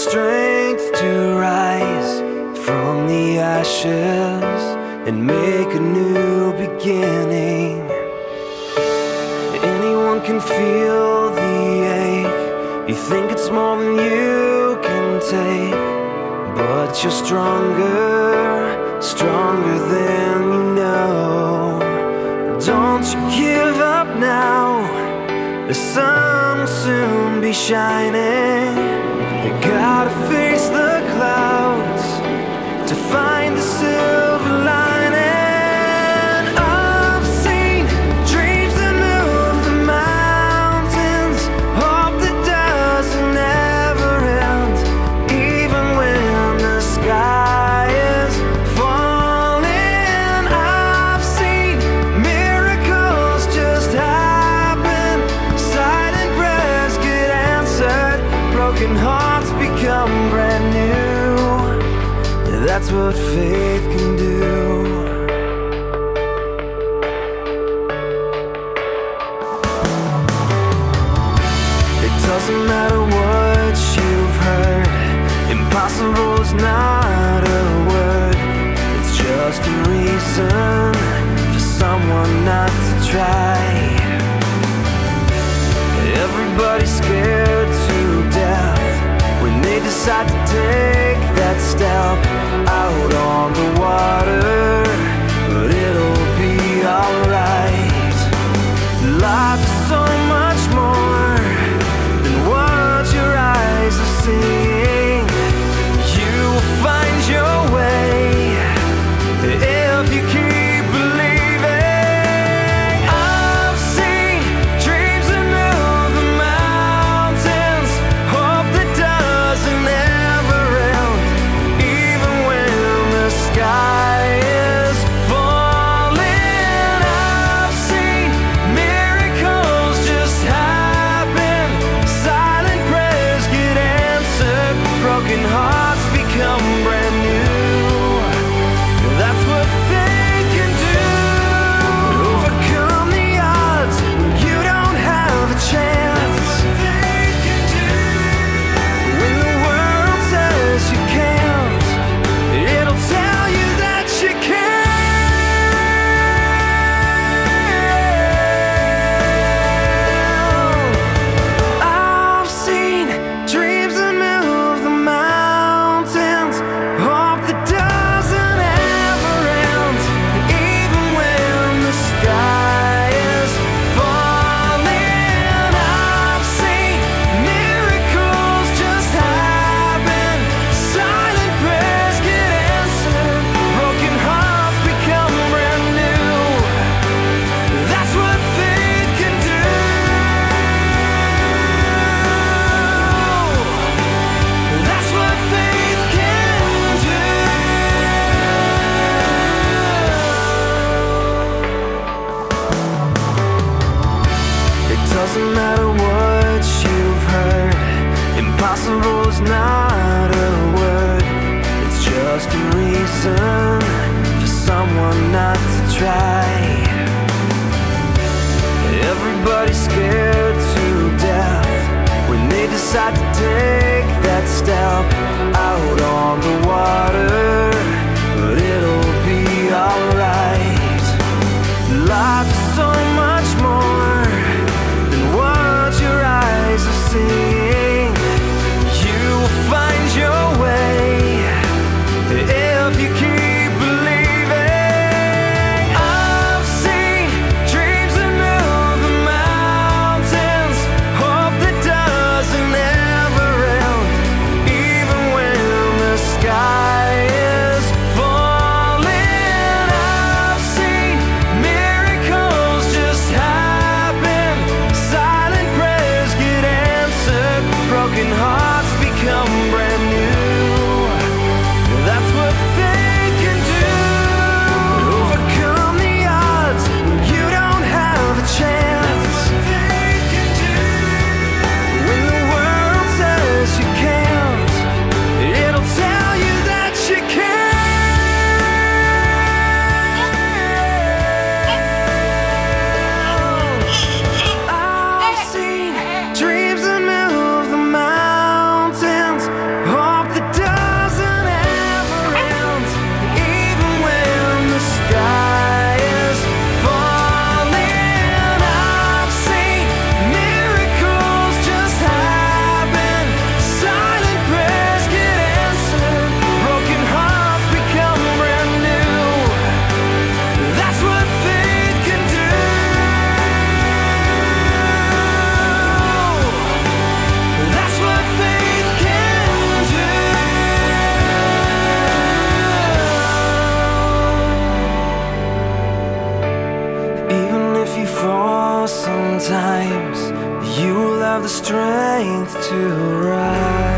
strength to rise from the ashes and make a new beginning. Anyone can feel the ache. You think it's more than you can take, but you're stronger than you know. Don't you give up now. The sun will soon be shining. You gotta face the clouds to find the silver lining. I've seen dreams that move the mountains, hope that doesn't ever end, even when the sky is falling. I've seen miracles just happen, silent prayers get answered, broken hearts become brand new. That's what faith can do. It doesn't matter what you've heard, impossible is not a word. It's just a reason for someone not to try. Everybody's scared to death when they decide to take that step out on the water, but it'll be alright. Life is so much more than what your eyes are seeing. You will find your way if you keep believing. I've seen dreams that move the mountains, hope that doesn't ever end, even when the sky is falling. I've seen miracles just happen, silent prayers get answered, broken hearts become brand new. That's what faith can do. Overcome the odds when you don't have a chance. When the world says you can't, it'll tell you that you can. I've seen dreams that move the mountains, hope that doesn't ever end, even when the sky is falling. I've seen miracles just happen, silent prayers get answered, broken hearts become brand new. That's what faith can do. That's what faith can do. It doesn't matter what you've heard, impossible is not a word. It's just a reason for someone not to try. Everybody's scared to death when they decide to take that step out on the water, but it'll be alright. Life is so much more than what your eyes are seeing. You will find your way if you keep believing. I've seen dreams that move the mountains, hope that doesn't ever end, even when the sky is strength to rise.